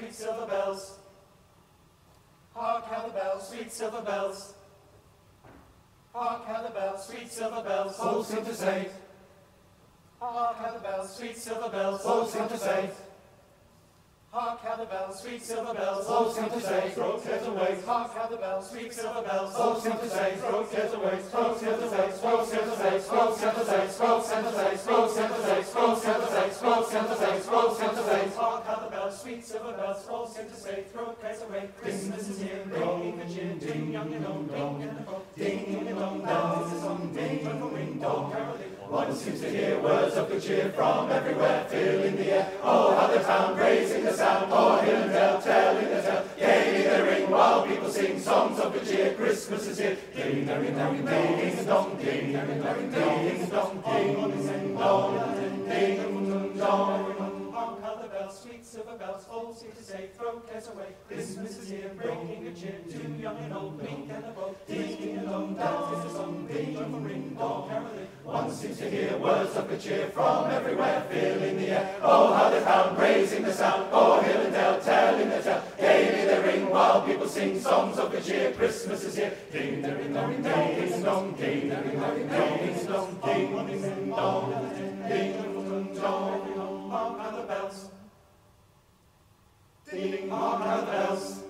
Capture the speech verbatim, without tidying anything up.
sweet silver bells. Hark how the bells, sweet silver bells. Hark how the bells, sweet silver bells, all seem to say. Hark how the bells, sweet silver bells, all seem to say. Hark how the bells, sweet silver bells, all seem to say, throw cares away. Hark how the bells, sweet silver bells, all seem to say, throw cares away, throw cares away, throw cares away, throw cares away, throw cares away, throw cares away, throw cares away, throw cares away, throw cares away. Hark how the bells, sweet silver bells, all seem to say, throw cares away. Christmas is here, ringing the cheer, ding young and old, ding and old, ding and old, bells is on, ding and ring, dong caroling. One seems to hear words of good cheer from everywhere, filling the air. Oh, how the town raising the sound, o'er hill and dale, telling the tale. Gaily they ring while people sing songs of good cheer. Christmas is here. Ding, ding, ding, ding, ding, dong, ding, ding, ding, ding, dong, ding, ding, dong, ding, ding, dong. Hark how the bells, sweet silver bells, all seem to say, throw cares away. Christmas is here, bringing good cheer to young and old, meek and bold. Ding and dong, dance is the song, ding and ring, dong, caroling. One seems to hear words of good cheer from everywhere, filling the air. Oh, how they found, raising the sound, o'er hill and dale, telling the tale. Gaily they ring while people sing songs of good cheer. Christmas is here. Ding, ding, ding, ding, ding, dong, ding, ding, ding, ding, dong, ding, ding, dong, ding, ding, dong. Hark how the bells. Ding, hark how the bells.